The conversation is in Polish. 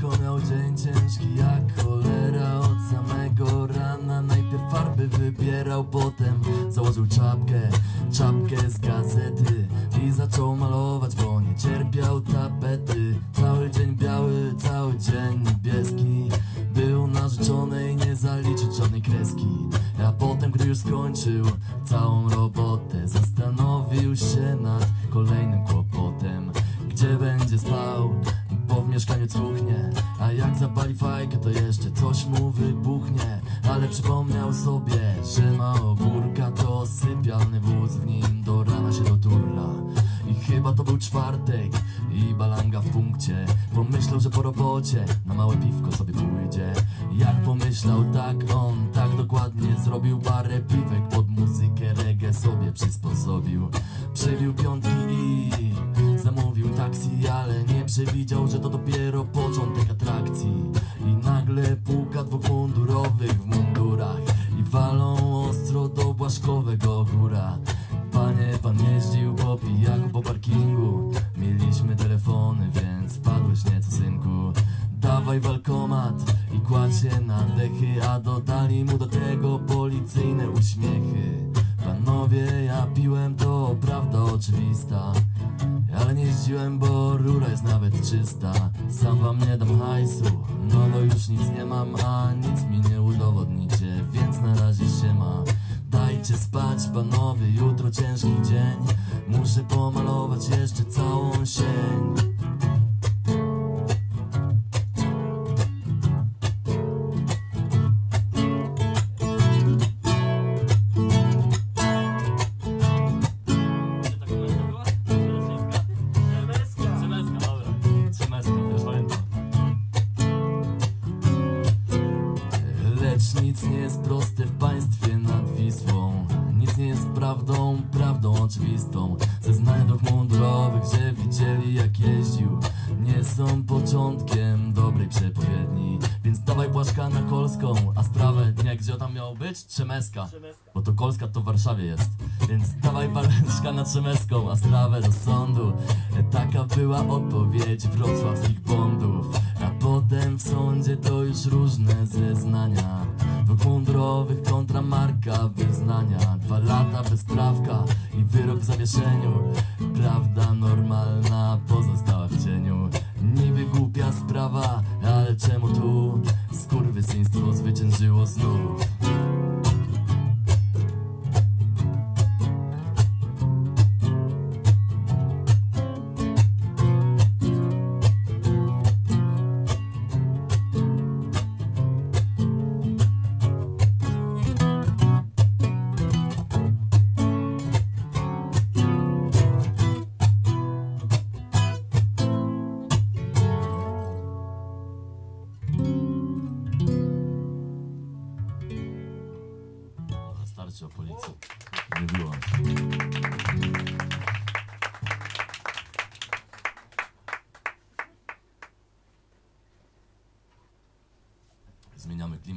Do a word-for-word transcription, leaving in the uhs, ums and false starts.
Ciężko miał dzień, ciężki jak cholera. Od samego rana najpierw farby wybierał, potem założył czapkę, czapkę z gazety i zaczął malować, bo nie cierpiał tapety. Cały dzień biały, cały dzień niebieski. Był narzeczonej, nie zaliczyć żadnej kreski. A potem, gdy już skończył całą robotę, zastanowił się nad kolejnym kłopotem. Gdzie będzie spał, bo w mieszkaniu cuchnie, a jak zapali fajkę, to jeszcze coś mu wybuchnie. Ale przypomniał sobie, że ma ogórka, to sypialny wóz, w nim do rana się doturla. I chyba to był czwartek i balanga w punkcie. Pomyślał, że po robocie na małe piwko sobie pójdzie. Jak pomyślał, tak on, tak dokładnie zrobił. Parę piwek pod muzykę reggae sobie przysposobił. Przybił piątki i zamówił taksi, ale nie przewidział, że to dopiero początek atrakcji. I nagle puka dwóch mundurowych w mundurach i walą ostro do błaszkowego góra. Panie, pan jeździł po pijaku po parkingu. Mieliśmy telefony, więc wpadłeś nieco, synku. Dawaj walkomat i kładź się na dechy. A dodali mu do tego policyjne uśmiechy. Panowie, ja piłem, to prawda oczywista, ale nie jeździłem, bo rura jest nawet czysta. Sam wam nie dam hajsu, no bo już nic nie mam, a nic mi nie udowodnicie, więc na razie się ma. Dajcie spać, panowie, jutro ciężki dzień. Muszę pomalować jeszcze całą sień. Lecz nic nie jest proste w państwie nad Wisłą. Nic nie jest prawdą, prawdą oczywistą. Zeznania dwóch mundurowych, że widzieli jak jeździł, nie są początkiem dobrej przepowiedni. Więc dawaj Błaszka na Kolską, a sprawę dnia, gdzie tam miało być? Trzemeszka, bo to Kolska to w Warszawie jest. Więc dawaj Błaszka na Trzemeską, a sprawę do sądu. Taka była odpowiedź wrocławskich bondów. A potem w sądzie to już różne zeznania. Dwóch mundurowych kontra marka wyznania. Dwa lata bezprawka i wyrok w zawieszeniu. Prawda normalna pozostała w cieniu. Niby głupia sprawa, ale czemu tu skurwysyństwo zwyciężyło znów? Starczy o policji. Wybiłam się. Zmieniamy klimat.